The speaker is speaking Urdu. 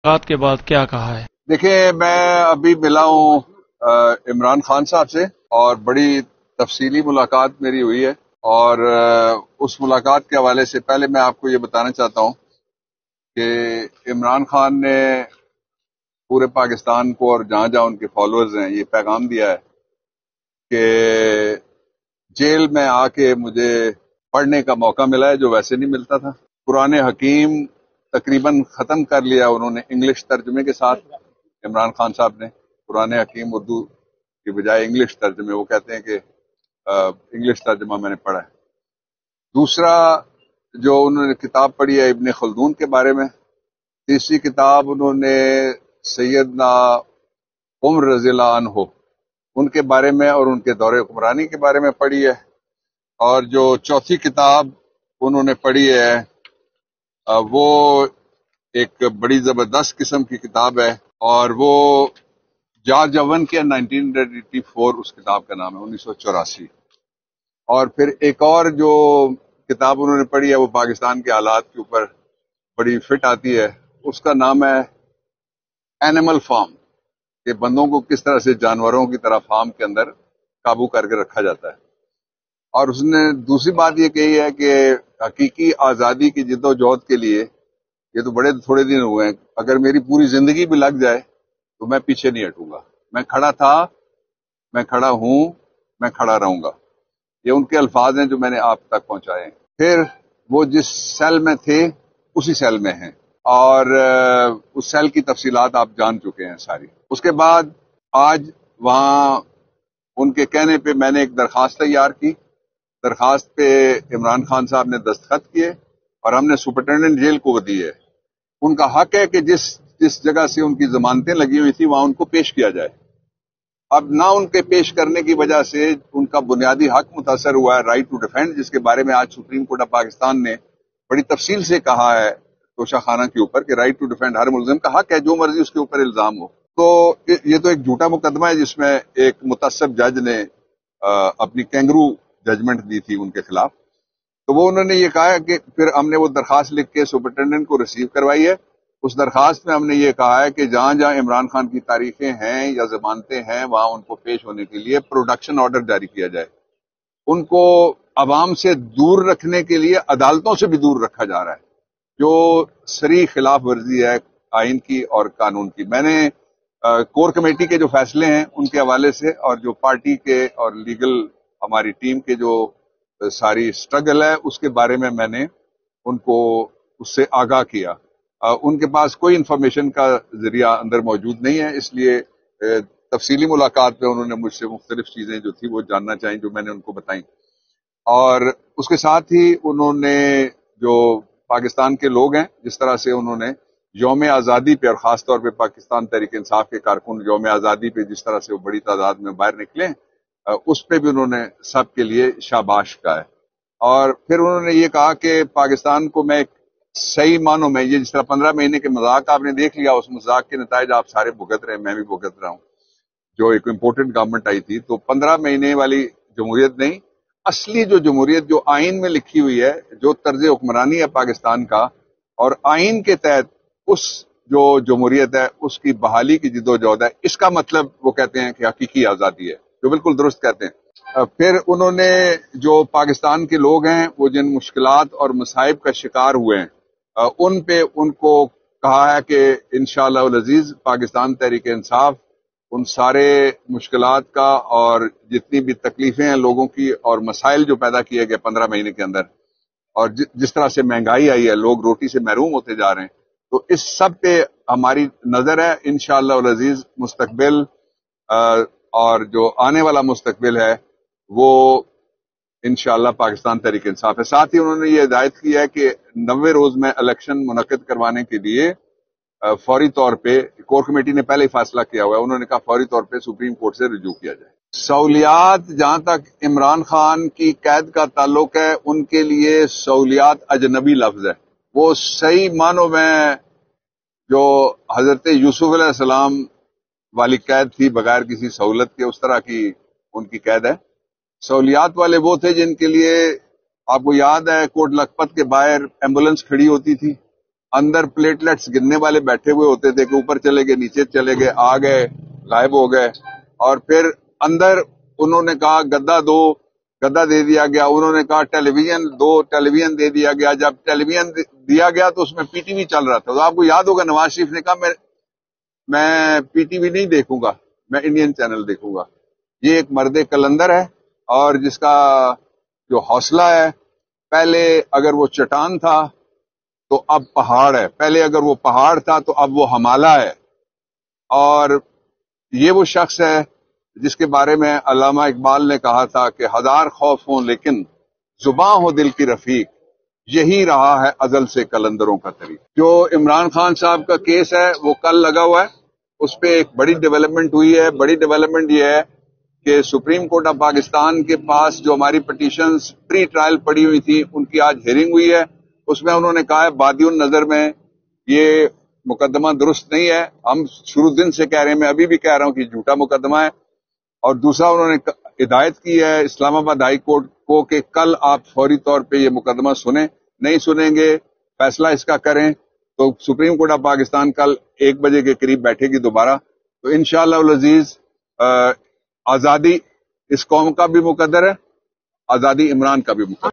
ملاقات کے بعد کیا کہا ہے؟ دیکھیں، میں ابھی ملا ہوں عمران خان صاحب سے، اور بڑی تفصیلی ملاقات میری ہوئی ہے، اور اس ملاقات کے حوالے سے پہلے میں آپ کو یہ بتانا چاہتا ہوں کہ عمران خان نے پورے پاکستان کو اور جہاں جہاں ان کے فالوورز ہیں یہ پیغام دیا ہے کہ جیل میں آ کے مجھے پڑھنے کا موقع ملا ہے جو ویسے نہیں ملتا تھا۔ قرآن حکیم تقریباً ختم کر لیا انہوں نے انگلش ترجمے کے ساتھ، عمران خان صاحب نے قرآن حکیم اردو کی بجائے انگلش ترجمے، وہ کہتے ہیں کہ انگلش ترجمہ میں نے پڑھا ہے۔ دوسرا جو انہوں نے کتاب پڑھی ہے ابن خلدون کے بارے میں۔ تیسری کتاب انہوں نے سیدنا عمر رضی اللہ عنہ ان کے بارے میں اور ان کے دور حکمرانی کے بارے میں پڑھی ہے۔ اور جو چوتھی کتاب انہوں نے پڑھی ہے وہ ایک بڑی زبردست قسم کی کتاب ہے، اور وہ جارج اوون کے 1984 اس کتاب کا نام ہے، 1984۔ اور پھر ایک اور جو کتاب انہوں نے پڑھی ہے وہ پاکستان کے حالات کے اوپر بڑی فٹ آتی ہے، اس کا نام ہے اینیمل فارم، کہ بندوں کو کس طرح سے جانوروں کی طرح فارم کے اندر قابو کر کے رکھا جاتا ہے۔ اور اس نے دوسری بات یہ کہی ہے کہ حقیقی آزادی کی جد و جہد کے لیے یہ تو بڑے تھوڑے دن ہوئے ہیں، اگر میری پوری زندگی بھی لگ جائے تو میں پیچھے نہیں ہٹوں گا، میں کھڑا تھا، میں کھڑا ہوں، میں کھڑا رہوں گا۔ یہ ان کے الفاظ ہیں جو میں نے آپ تک پہنچائے ہیں۔ پھر وہ جس سیل میں تھے اسی سیل میں ہیں، اور اس سیل کی تفصیلات آپ جان چکے ہیں ساری۔ اس کے بعد آج وہاں ان کے کہنے پہ میں نے ایک درخواست تیار کی، درخواست پہ عمران خان صاحب نے دستخط کیے، اور ہم نے سپرنٹینڈنٹ جیل کو دی ہے۔ ان کا حق ہے کہ جس جگہ سے ان کی ضمانتیں لگی ہوئی تھی وہاں ان کو پیش کیا جائے۔ اب نہ ان کے پیش کرنے کی وجہ سے ان کا بنیادی حق متاثر ہوا ہے، رائٹ ٹو ڈیفینڈ، جس کے بارے میں آج سپریم کورٹ آف پاکستان نے بڑی تفصیل سے کہا ہے توشہ خانہ کے اوپر کہ رائٹ ٹو ڈیفینڈ ہر ملزم کا حق ہے، جو مرضی اس کے اوپر الزام ہو۔ تو یہ تو ایک جھوٹا مقدمہ ہے جس میں ایک متعصب جج نے اپنی کینگرو ججمنٹ دی تھی ان کے خلاف۔ تو وہ انہوں نے یہ کہا ہے کہ پھر ہم نے وہ درخواست لکھ کے سپرنٹینڈنٹ کو ریسیو کروائی ہے۔ اس درخواست میں ہم نے یہ کہا ہے کہ جہاں جہاں عمران خان کی تاریخیں ہیں یا ضمانتیں ہیں وہاں ان کو پیش ہونے کے لیے پروڈکشن آرڈر جاری کیا جائے۔ ان کو عوام سے دور رکھنے کے لیے عدالتوں سے بھی دور رکھا جا رہا ہے، جو صریح خلاف ورزی ہے آئین کی اور قانون کی۔ میں نے کور کمیٹی کے جو فیصلے ہیں ان کے حوالے سے، اور جو پارٹی کے اور لیگل ہماری ٹیم کے جو ساری سٹرگل ہے اس کے بارے میں نے ان کو اس سے آگاہ کیا۔ ان کے پاس کوئی انفارمیشن کا ذریعہ اندر موجود نہیں ہے، اس لیے تفصیلی ملاقات میں انہوں نے مجھ سے مختلف چیزیں جو تھی وہ جاننا چاہیں جو میں نے ان کو بتائیں۔ اور اس کے ساتھ ہی انہوں نے جو پاکستان کے لوگ ہیں جس طرح سے انہوں نے یوم آزادی پہ، اور خاص طور پہ پاکستان تحریک انصاف کے کارکن یوم آزادی پہ جس طرح سے وہ بڑی تعداد میں باہر نکلے، اس پہ بھی انہوں نے سب کے لیے شاباش کہا ہے۔ اور پھر انہوں نے یہ کہا کہ پاکستان کو میں صحیح معنوں میں، یہ جس طرح 15 مہینے کے مذاق آپ نے دیکھ لیا، اس مذاق کے نتائج آپ سارے بھگت رہے ہیں، میں بھی بھگت رہا ہوں۔ جو ایک امپورٹنٹ گورنمنٹ آئی تھی تو 15 مہینے والی جمہوریت نہیں، اصلی جو جمہوریت جو آئین میں لکھی ہوئی ہے، جو طرز حکمرانی ہے پاکستان کا، اور آئین کے تحت اس جو جمہوریت ہے اس کی بحالی کی جدوجہد ہے، اس کا مطلب وہ کہتے ہیں کہ حقیقی آزادی ہے، جو بالکل درست کہتے ہیں۔ پھر انہوں نے جو پاکستان کے لوگ ہیں وہ جن مشکلات اور مصائب کا شکار ہوئے ہیں ان پہ ان کو کہا ہے کہ انشاءاللہ العزیز پاکستان تحریک انصاف ان سارے مشکلات کا اور جتنی بھی تکلیفیں ہیں لوگوں کی اور مسائل جو پیدا کیے گئے 15 مہینے کے اندر، اور جس طرح سے مہنگائی آئی ہے، لوگ روٹی سے محروم ہوتے جا رہے ہیں، تو اس سب پہ ہماری نظر ہے۔ انشاءاللہ العزیز مستقبل اور جو آنے والا مستقبل ہے وہ انشاءاللہ پاکستان تحریک انصاف ہے۔ ساتھ ہی انہوں نے یہ ہدایت کی ہے کہ 90 روز میں الیکشن منعقد کروانے کے لیے فوری طور پہ کور کمیٹی نے پہلے ہی فیصلہ کیا ہوا ہے، انہوں نے کہا فوری طور پہ سپریم کورٹ سے رجوع کیا جائے۔ سہولیات، جہاں تک عمران خان کی قید کا تعلق ہے ان کے لیے سہولیات اجنبی لفظ ہے، وہ صحیح معنوں میں جو حضرت یوسف علیہ السلام والی قید تھی بغیر کسی سہولت کے، اس طرح کی ان کی قید ہے۔ سہولیات والے وہ تھے جن کے لیے آپ کو یاد ہے کوٹ لکھپت کے باہر ایمبولینس کھڑی ہوتی تھی، اندر پلیٹلیٹس گننے والے بیٹھے ہوئے ہوتے تھے کہ اوپر چلے گئے, نیچے چلے گئے, آ گئے, غائب ہو گئے. اور پھر اندر انہوں نے کہا گدا دو, گدا دے دیا گیا. انہوں نے کہا ٹیلی ویژن دو, ٹیلی ویژن دے دیا گیا. جب ٹیلی ویژن دیا گیا تو اس میں پی ٹی وی چل رہا تھا. تو آپ کو یاد ہوگا نواز شریف نے کہا میں پی ٹی وی نہیں دیکھوں گا, میں انڈین چینل دیکھوں گا. یہ ایک مرد کلندر ہے اور جس کا جو حوصلہ ہے, پہلے اگر وہ چٹان تھا تو اب پہاڑ ہے, پہلے اگر وہ پہاڑ تھا تو اب وہ ہمالہ ہے. اور یہ وہ شخص ہے جس کے بارے میں علامہ اقبال نے کہا تھا کہ ہزار خوف ہوں لیکن زباں ہو دل کی رفیق, یہی رہا ہے ازل سے کلندروں کا طریق. جو عمران خان صاحب کا کیس ہے وہ کل لگا ہوا ہے, اس پہ ایک بڑی ڈیولپمنٹ ہوئی ہے. بڑی ڈیولپمنٹ یہ ہے کہ سپریم کورٹ آف پاکستان کے پاس جو ہماری پٹیشنز پری ٹرائل پڑی ہوئی تھی ان کی آج ہیئرنگ ہوئی ہے. اس میں انہوں نے کہا ہے بادی النظر میں یہ مقدمہ درست نہیں ہے. ہم شروع دن سے کہہ رہے ہیں, میں ابھی بھی کہہ رہا ہوں کہ جھوٹا مقدمہ ہے. اور دوسرا انہوں نے ہدایت کی ہے اسلام آباد ہائی کورٹ کو کہ کل آپ فوری طور پہ یہ مقدمہ سنیں. نہیں سنیں گے, فیصلہ اس کا کریں تو سپریم کورٹ آف پاکستان کل 1 بجے کے قریب بیٹھے گی دوبارہ. تو انشاءاللہ العزیز آزادی اس قوم کا بھی مقدر ہے, آزادی عمران کا بھی مقدر ہے.